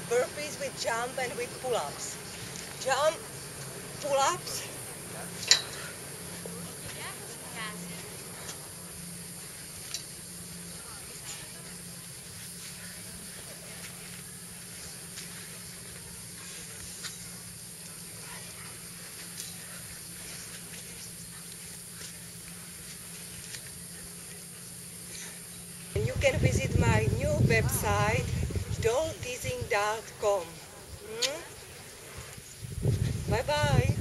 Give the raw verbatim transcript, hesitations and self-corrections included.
burpees with jump and with pull-ups. Jump, pull-ups. And you can visit my new website, doll teasing dot com. Hmm? Bye bye.